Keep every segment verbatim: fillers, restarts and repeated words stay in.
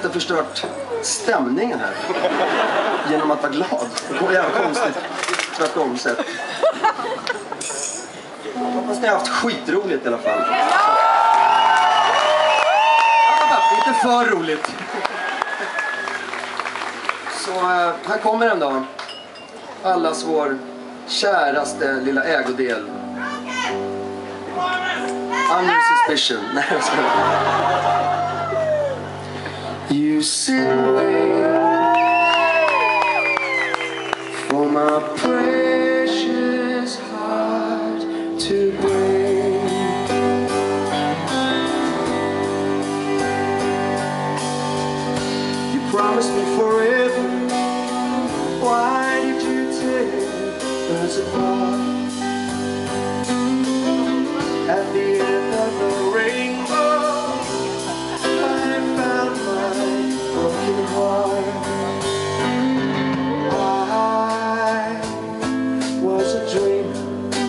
Jag har förstört stämningen här genom att vara glad. Det går jävla konstigt. Tvärtom sett. Jag hoppas ni har haft skitroligt i alla fall. Inte för roligt. Så här kommer den då. Allas vår käraste lilla ägodel. Under suspicion. Nej, jag ska. You sit away for my precious heart to break. You promised me forever. Why did you tear us apart? At the end of the rainbow, I found my broken heart. I was a dreamer,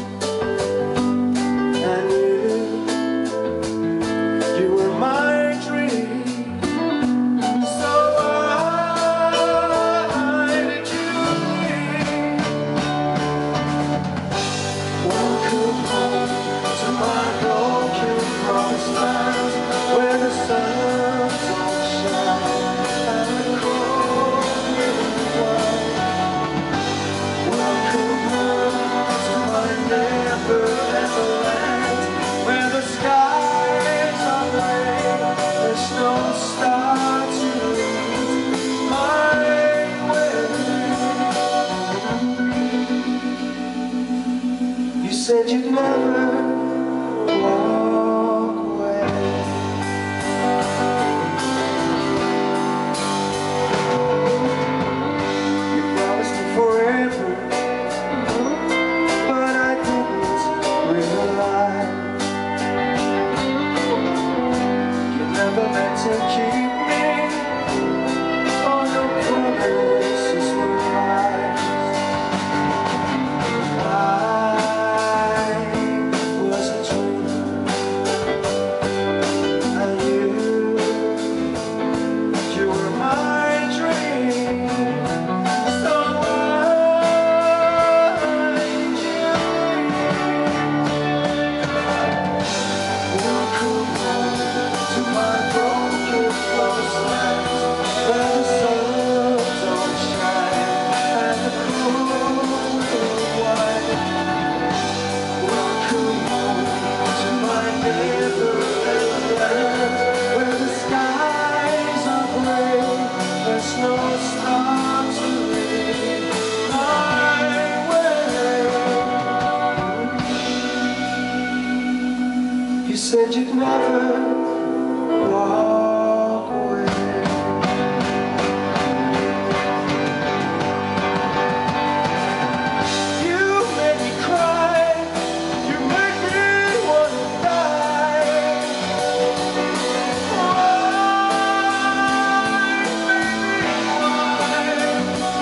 and you, you were my dream. So why did you leave? Welcome home to my broken promised land, where the sun don't shine and the cold wind blows. Welcome home to my never ever land, where the skies are gray, there's no star to lead my way. You said you'd never walk away. You promised me forever, but I didn't realize you never meant to keep me. All your promises were lies. I was a dreamer, and you, you were my dream. So why did you leave? Welcome home to my broken close lands, where the sun don't shine and the cool wind white. Welcome home to my never ever land, where the skies are gray, there's no star to lead my way. You said you'd never walk away. You made me cry, you make me wanna die. Why, baby, why?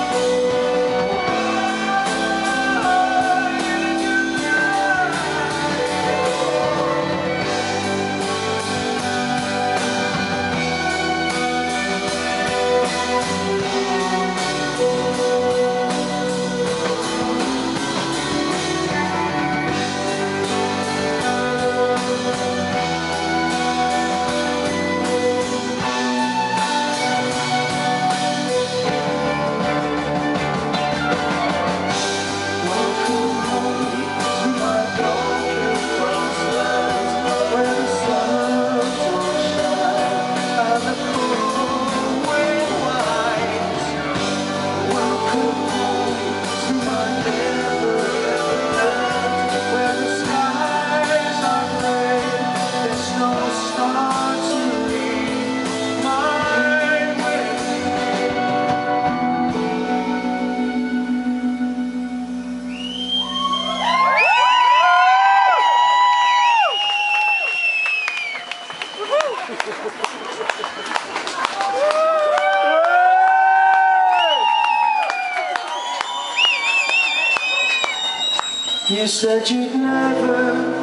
Why did you lie? Welcome home to my broken close lands, where the sun don't shine and the cool wind whites. Welcome home to my never ever land, where the skies are gray, there's no star to lead my way. You said you'd never